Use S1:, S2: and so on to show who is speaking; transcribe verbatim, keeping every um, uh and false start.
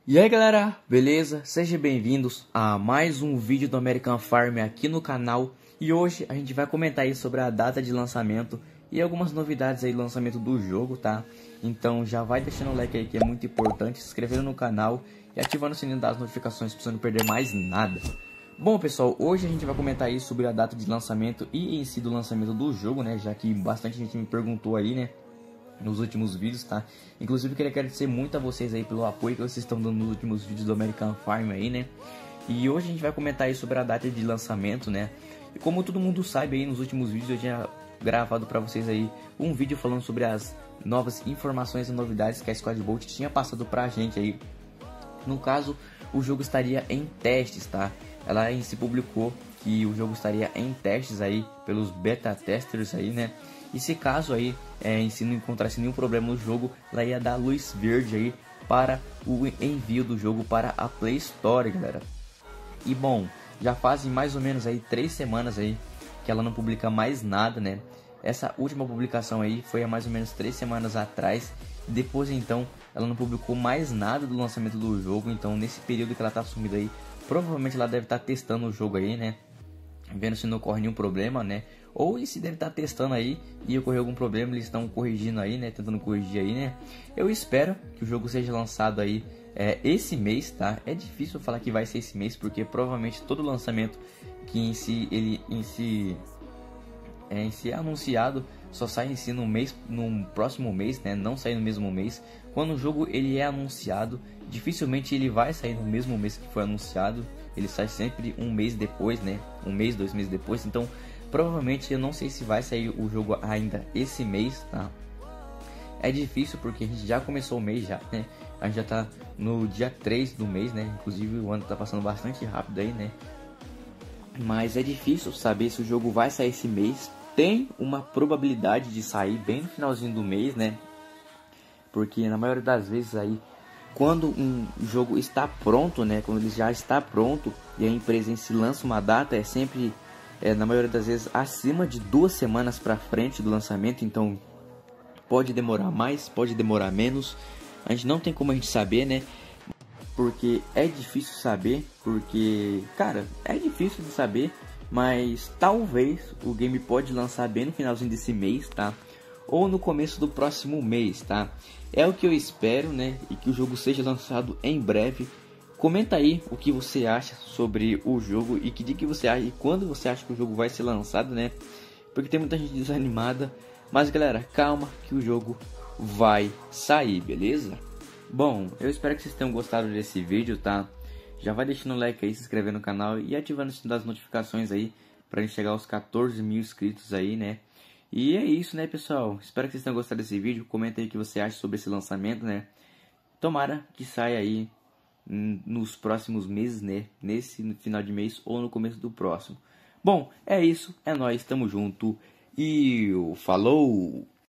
S1: E aí galera, beleza? Sejam bem-vindos a mais um vídeo do American Farm aqui no canal. E hoje a gente vai comentar aí sobre a data de lançamento e algumas novidades aí do lançamento do jogo, tá? Então já vai deixando o like aí que é muito importante, se inscrevendo no canal e ativando o sininho das notificações para você não perder mais nada. Bom pessoal, hoje a gente vai comentar aí sobre a data de lançamento e em si do lançamento do jogo, né? Já que bastante gente me perguntou aí, né? Nos últimos vídeos, tá? Inclusive queria agradecer muito a vocês aí pelo apoio que vocês estão dando nos últimos vídeos do American Farm aí, né? E hoje a gente vai comentar aí sobre a data de lançamento, né? E como todo mundo sabe aí, nos últimos vídeos eu tinha gravado para vocês aí um vídeo falando sobre as novas informações e novidades que a Squad Bolt tinha passado pra gente aí. No caso, o jogo estaria em testes, tá? Ela em si publicou que o jogo estaria em testes aí pelos beta testers aí, né? E se caso aí é, se não encontrasse nenhum problema no jogo, ela ia dar luz verde aí para o envio do jogo para a Play Store, galera. E bom, já fazem mais ou menos aí três semanas aí que ela não publica mais nada, né? Essa última publicação aí foi há mais ou menos três semanas atrás. Depois então ela não publicou mais nada do lançamento do jogo. Então nesse período que ela tá sumida aí, provavelmente ela deve estar testando o jogo aí, né? Vendo se não ocorre nenhum problema, né? Ou se deve estar testando aí e ocorrer algum problema, eles estão corrigindo aí, né? Tentando corrigir aí, né? Eu espero que o jogo seja lançado aí é, esse mês, tá? É difícil falar que vai ser esse mês, porque provavelmente todo lançamento que em si ele em si é, em si é anunciado só sai em si no mês, no próximo mês, né? Não sai no mesmo mês. Quando o jogo ele é anunciado, dificilmente ele vai sair no mesmo mês que foi anunciado. Ele sai sempre um mês depois, né? Um mês, dois meses depois. Então, provavelmente eu não sei se vai sair o jogo ainda esse mês, tá? É difícil porque a gente já começou o mês já, né? A gente já tá no dia três do mês, né? Inclusive o ano tá passando bastante rápido aí, né? Mas é difícil saber se o jogo vai sair esse mês. Tem uma probabilidade de sair bem no finalzinho do mês, né? Porque na maioria das vezes aí, quando um jogo está pronto, né? Quando ele já está pronto e a empresa em si lança uma data, é sempre, é, na maioria das vezes, acima de duas semanas para frente do lançamento. Então pode demorar mais, pode demorar menos. A gente não tem como a gente saber, né? Porque é difícil saber, porque, cara, é difícil de saber, mas talvez o game pode lançar bem no finalzinho desse mês, tá? Ou no começo do próximo mês, tá? É o que eu espero, né? E que o jogo seja lançado em breve. Comenta aí o que você acha sobre o jogo e que dia que você acha e quando você acha que o jogo vai ser lançado, né? Porque tem muita gente desanimada, mas galera, calma que o jogo vai sair, beleza? Bom, eu espero que vocês tenham gostado desse vídeo, tá? Já vai deixando o like aí, se inscrevendo no canal e ativando o sininho das notificações aí pra gente chegar aos quatorze mil inscritos aí, né? E é isso, né, pessoal? Espero que vocês tenham gostado desse vídeo. Comenta aí o que você acha sobre esse lançamento, né? Tomara que saia aí nos próximos meses, né? Nesse final de mês ou no começo do próximo. Bom, é isso. É nóis. Tamo junto. E falou!